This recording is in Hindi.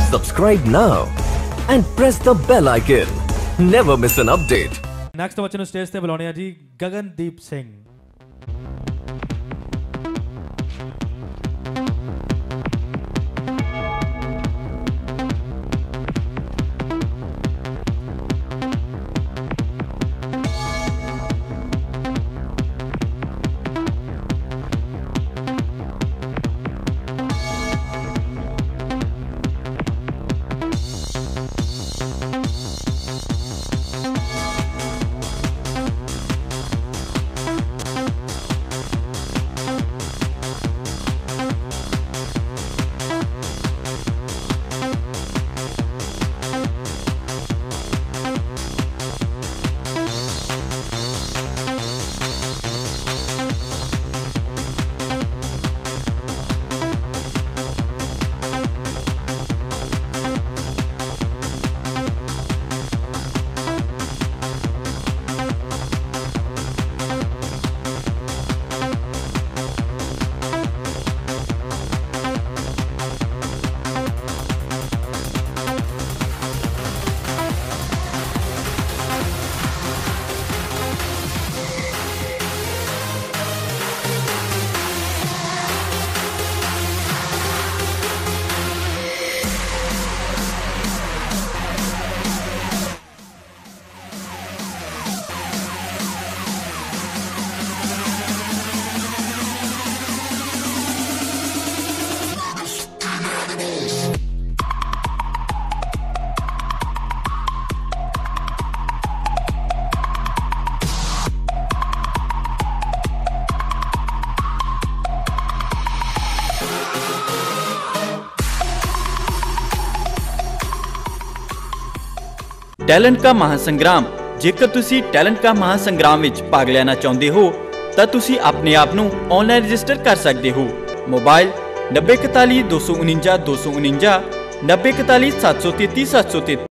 Subscribe now and press the bell icon. Never miss an update. Next ਬੱਚੇ ਨੂੰ ਸਟੇਜ ਤੇ ਬੁਲਾਉਣੇ ਆ ਜੀ ਗਗਨਦੀਪ ਸਿੰਘ। टैलेंट का महासंग्राम जेकर तुसी टैलेंट का महासंग्राम विच भाग लेना चाहते हो तो तुसी अपने आप नू ऑनलाइन रजिस्टर कर सकते हो। मोबाइल 9041 249 249 9041 733 733।